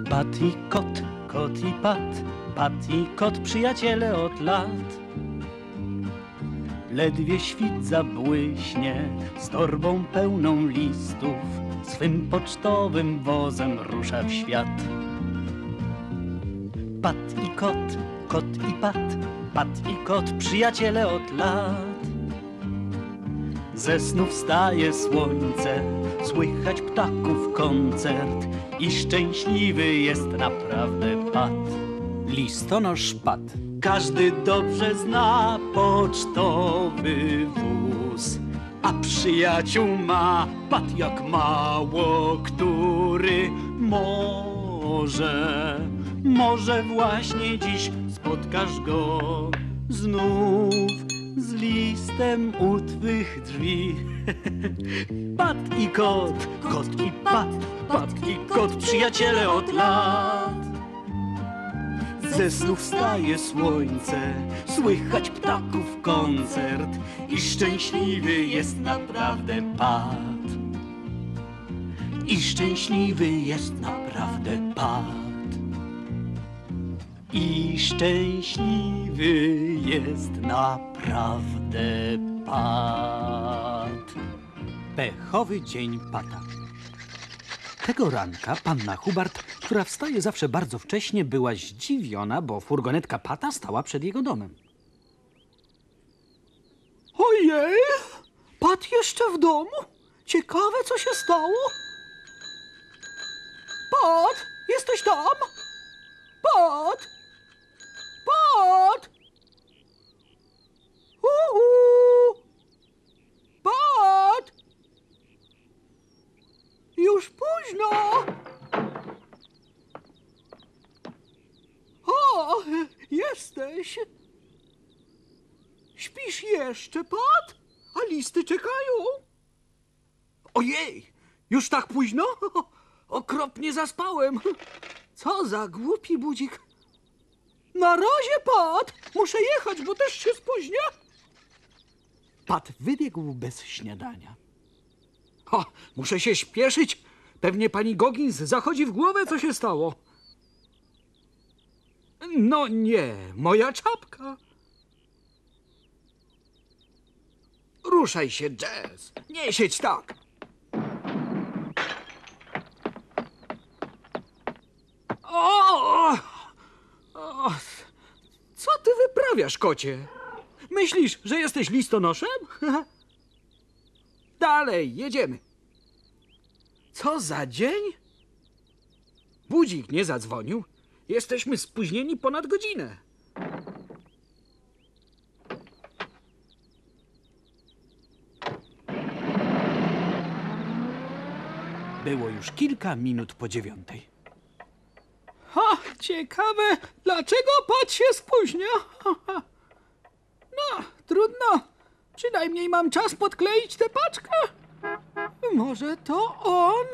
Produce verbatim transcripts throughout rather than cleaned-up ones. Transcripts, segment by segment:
Pat i kot, kot i pat, pat i kot przyjaciele od lat. Ledwie świt zabłyśnie, z torbą pełną listów, swym pocztowym wozem rusza w świat. Pat i kot, kot i pat, pat i kot przyjaciele od lat. Ze snu wstaje słońce, słychać ptaków koncert i szczęśliwy jest naprawdę Pat. Listonosz Pat. Każdy dobrze zna pocztowy wóz, a przyjaciół ma Pat jak mało który. Może, może właśnie dziś spotkasz go znów z listem u twych drzwi. Pat i kot, kot i pat, pat i kot przyjaciele od lat. Ze snu wstaje słońce, słychać ptaków koncert i szczęśliwy jest naprawdę Pat. I szczęśliwy jest naprawdę Pat. I szczęśliwy jest naprawdę Pat. Pechowy dzień Pata. Tego ranka panna Hubart, która wstaje zawsze bardzo wcześnie, była zdziwiona, bo furgonetka Pata stała przed jego domem. Ojej! Pat jeszcze w domu? Ciekawe, co się stało. Pat! Jesteś tam? Pat! Pat! Uhu! Pat! Już późno! O, jesteś! Śpisz jeszcze, Pat? A listy czekają. Ojej! Już tak późno? Okropnie zaspałem. Co za głupi budzik. Na razie, Pat! Muszę jechać, bo też się spóźnię. Pat wybiegł bez śniadania. O, muszę się śpieszyć. Pewnie pani Goggins zachodzi w głowę, co się stało. No nie, moja czapka. Ruszaj się, Jazz. Nie siedź tak. O! O! Co ty wyprawiasz, kocie? Myślisz, że jesteś listonoszem? Dalej, jedziemy. Co za dzień? Budzik nie zadzwonił. Jesteśmy spóźnieni ponad godzinę. Było już kilka minut po dziewiątej. Ha, ciekawe, dlaczego Pat się spóźnia? No, trudno. Przynajmniej mam czas podkleić tę paczkę. Może to on?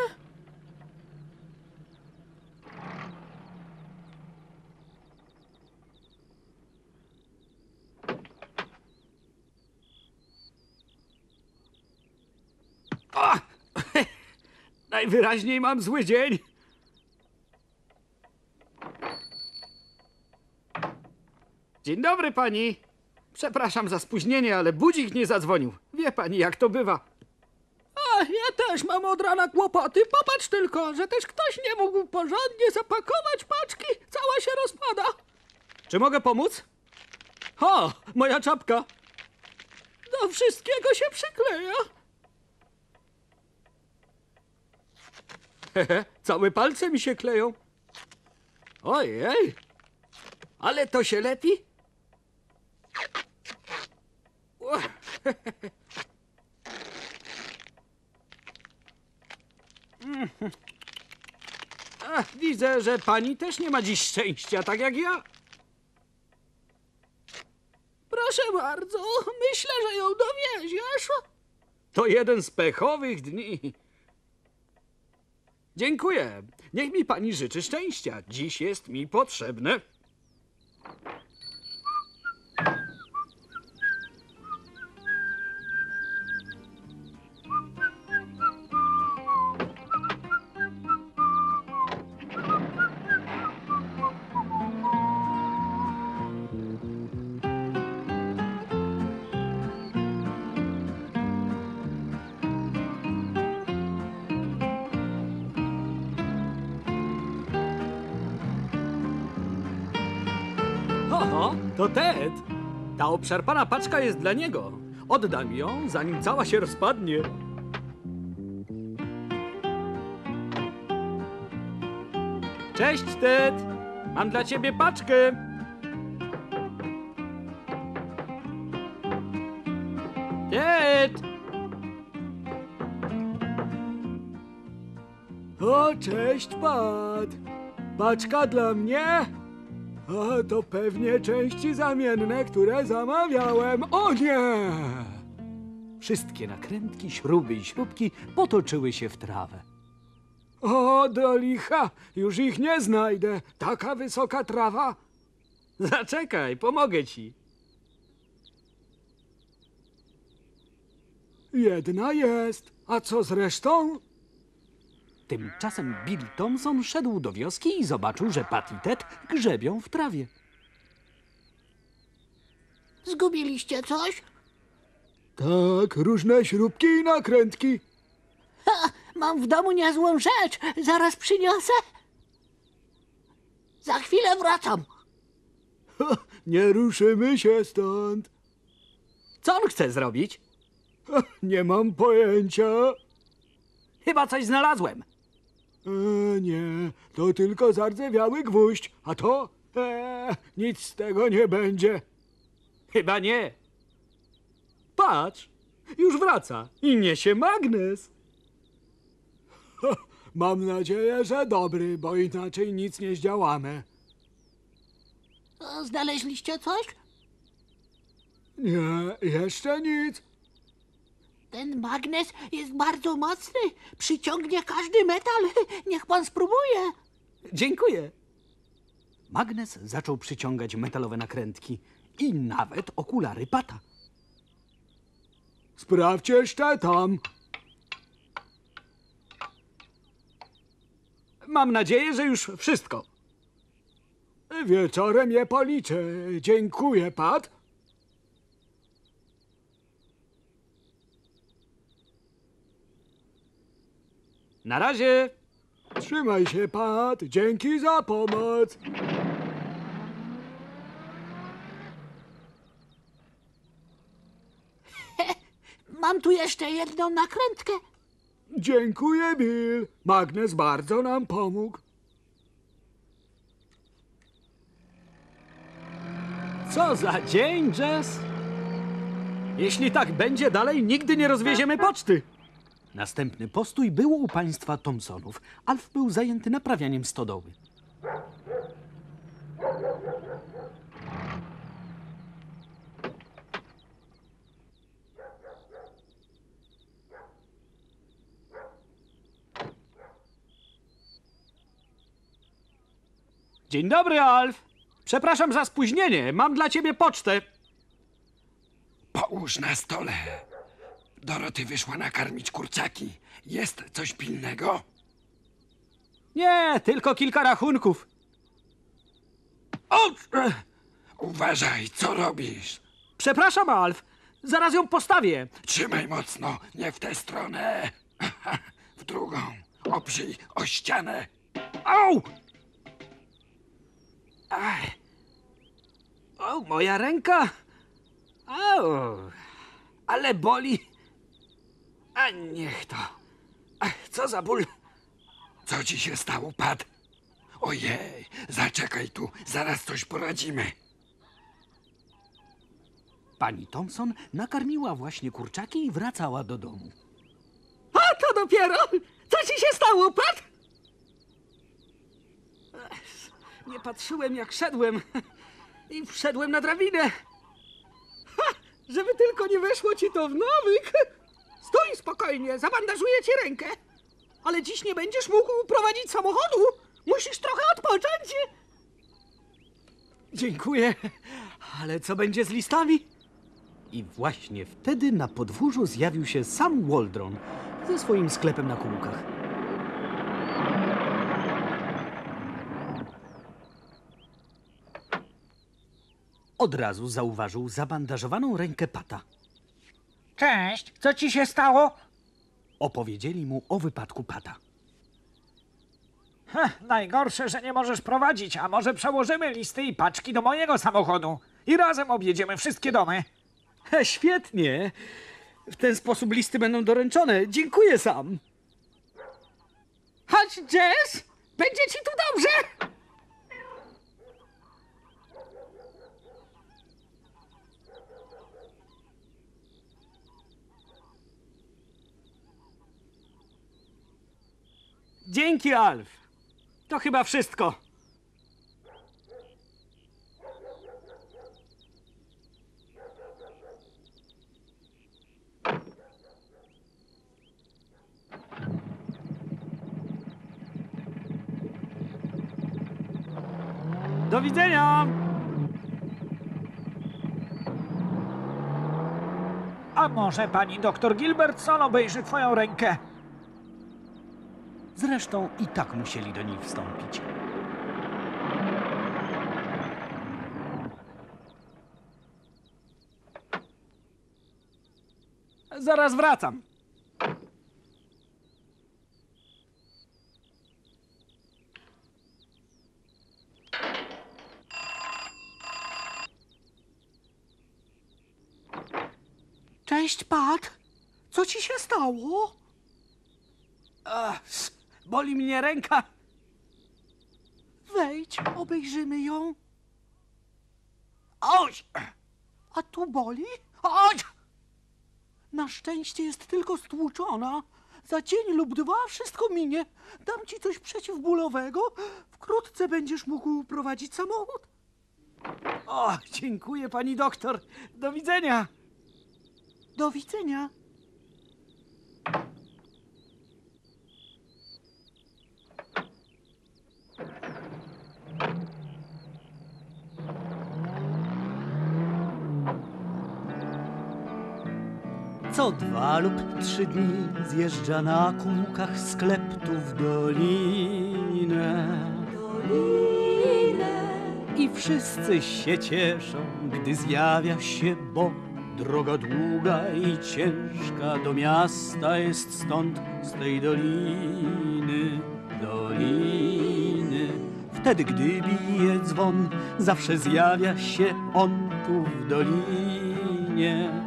O! Najwyraźniej mam zły dzień. Dzień dobry, pani. Przepraszam za spóźnienie, ale budzik nie zadzwonił. Wie pani, jak to bywa. A, ja też mam od rana kłopoty. Popatrz tylko, że też ktoś nie mógł porządnie zapakować paczki. Cała się rozpada. Czy mogę pomóc? O, moja czapka. Do wszystkiego się przykleja. Hehe, całe palce mi się kleją. Ojej, ale to się lepi. Ach, widzę, że pani też nie ma dziś szczęścia, tak jak ja. Proszę bardzo, myślę, że ją dowieziesz. To jeden z pechowych dni. Dziękuję. Niech mi pani życzy szczęścia. Dziś jest mi potrzebne. To Ted. Ta obszarpana paczka jest dla niego. Oddam ją, zanim cała się rozpadnie. Cześć, Ted. Mam dla ciebie paczkę. Ted! O, cześć, Pat. Paczka dla mnie? A to pewnie części zamienne, które zamawiałem. O nie! Wszystkie nakrętki, śruby i śrubki potoczyły się w trawę. O, do licha, już ich nie znajdę. Taka wysoka trawa. Zaczekaj, pomogę ci. Jedna jest. A co z resztą? Tymczasem Bill Thompson szedł do wioski i zobaczył, że Pat i Ted grzebią w trawie. Zgubiliście coś? Tak, różne śrubki i nakrętki. Ha, mam w domu niezłą rzecz. Zaraz przyniosę. Za chwilę wracam. Ha, nie ruszymy się stąd. Co on chce zrobić? Ha, nie mam pojęcia. Chyba coś znalazłem. E, nie, to tylko zardzewiały gwóźdź. A to? E, nic z tego nie będzie. Chyba nie. Patrz, już wraca i niesie magnes. Ha, mam nadzieję, że dobry, bo inaczej nic nie zdziałamy. O, znaleźliście coś? Nie, jeszcze nic. Ten magnes jest bardzo mocny. Przyciągnie każdy metal. Niech pan spróbuje. Dziękuję. Magnes zaczął przyciągać metalowe nakrętki i nawet okulary Pata. Sprawdź jeszcze tam. Mam nadzieję, że już wszystko. Wieczorem je policzę. Dziękuję, Pat. Na razie. Trzymaj się, Pat. Dzięki za pomoc. Mam tu jeszcze jedną nakrętkę. Dziękuję, Bill. Magnes bardzo nam pomógł. Co za dzień, Jess! Jeśli tak będzie dalej, nigdy nie rozwieziemy poczty. Następny postój był u państwa Thompsonów. Alf był zajęty naprawianiem stodoły. Dzień dobry, Alf. Przepraszam za spóźnienie. Mam dla ciebie pocztę. Połóż na stole. Doroty wyszła nakarmić kurczaki. Jest coś pilnego? Nie, tylko kilka rachunków. O! e, Uważaj, co robisz? Przepraszam, Alf. Zaraz ją postawię. Trzymaj mocno, nie w tę stronę. W drugą. Oprzyj o ścianę. Au! Ach. O, moja ręka. Au. Ale boli. A niech to. Ach, co za ból. Co ci się stało, Pat? Ojej, zaczekaj tu, zaraz coś poradzimy. Pani Thompson nakarmiła właśnie kurczaki i wracała do domu. A to dopiero! Co ci się stało, Pat? Ech, nie patrzyłem, jak szedłem. I wszedłem na drabinę. Ha! Żeby tylko nie weszło ci to w nawyk. Stój spokojnie, zabandażuję ci rękę. Ale dziś nie będziesz mógł prowadzić samochodu. Musisz trochę odpocząć. Dziękuję. Ale co będzie z listami? I właśnie wtedy na podwórzu zjawił się sam Waldron ze swoim sklepem na kółkach. Od razu zauważył zabandażowaną rękę Pata. Cześć, co ci się stało? Opowiedzieli mu o wypadku Pata. Heh, najgorsze, że nie możesz prowadzić, a może przełożymy listy i paczki do mojego samochodu. i razem objedziemy wszystkie domy. He, świetnie. W ten sposób listy będą doręczone. Dziękuję sam. Chodź, Jess! Będzie ci tu dobrze! Dzięki, Alf. To chyba wszystko. Do widzenia! A może pani doktor Gilbertson obejrzy twoją rękę? Zresztą i tak musieli do niej wstąpić. Zaraz wracam. Cześć, Pat. Co ci się stało? Ach, boli mnie ręka. Wejdź, obejrzymy ją. Oś! A tu boli? Chodź! Na szczęście jest tylko stłuczona. Za dzień lub dwa wszystko minie. Dam ci coś przeciwbólowego. Wkrótce będziesz mógł prowadzić samochód. O, dziękuję, pani doktor. Do widzenia. Do widzenia. Co dwa lub trzy dni zjeżdża na kółkach sklep tu w dolinę. I wszyscy się cieszą, gdy zjawia się, bo droga długa i ciężka do miasta jest stąd, z tej doliny, doliny. Wtedy, gdy bije dzwon, zawsze zjawia się on tu w dolinie.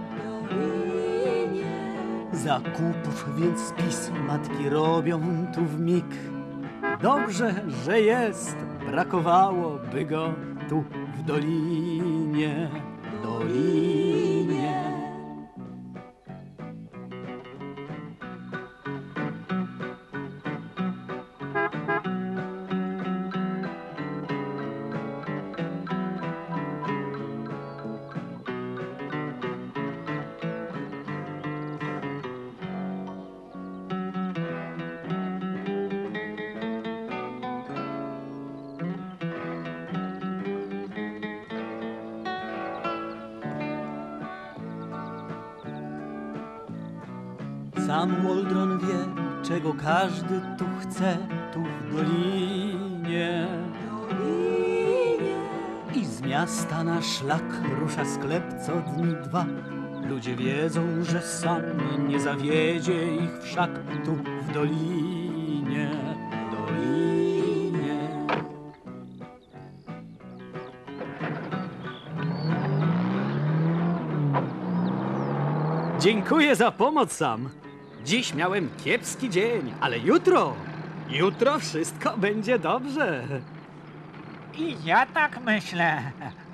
Zakupów więc spis matki robią tu w mig. Dobrze, że jest, brakowałoby go tu w dolinie, dolinie. Sam Waldron wie, czego każdy tu chce, tu w dolinie. I z miasta na szlak rusza sklep co dni dwa. Ludzie wiedzą, że sam nie zawiedzie ich wszak tu w dolinie, dolinie. Dziękuję za pomoc, Sam. Dziś miałem kiepski dzień, ale jutro, jutro wszystko będzie dobrze. I ja tak myślę.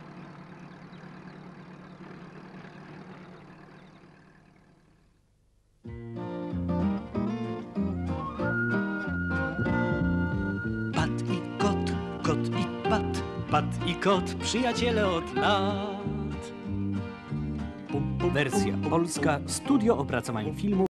Pat i kot, kot i pat, pat i kot, przyjaciele od lat. Wersja polska, studio opracowań filmu